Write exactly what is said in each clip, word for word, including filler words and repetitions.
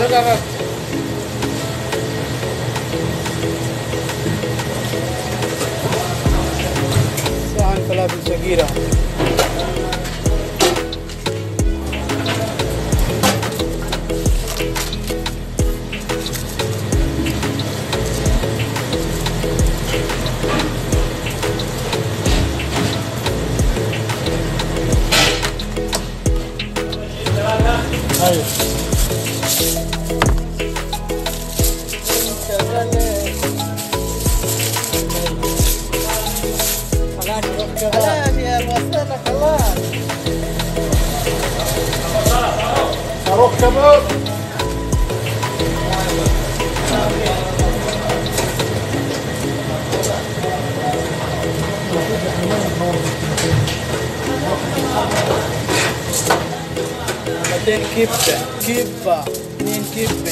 صحن فلافل صغيرة. أيوة. خلاص يا وصلنا خلاص. أروح كباب. بعدين كبة كبة اثنين كبة.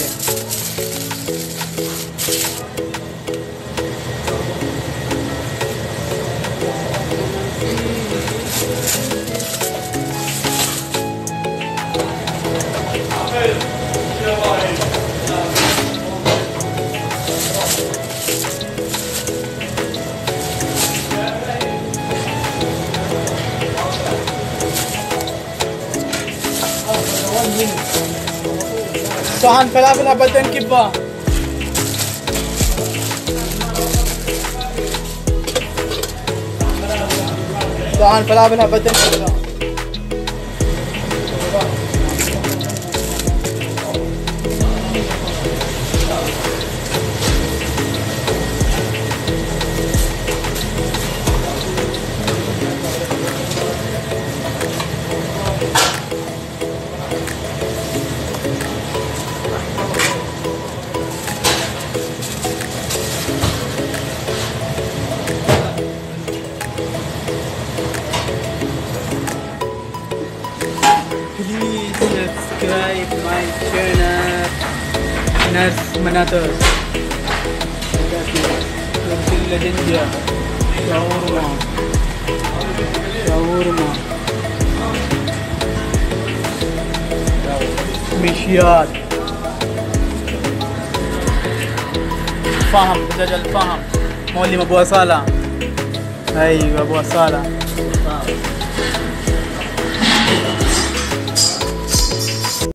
صحن فلافل بعدين كبة. صحن فلافل بعدين كبة. Please subscribe my channel Nurse Manatos. Legendya shawarma shawarma مشيات فهم دجاج الفهم مولي ابو اصاله. ايوه ابو اصاله.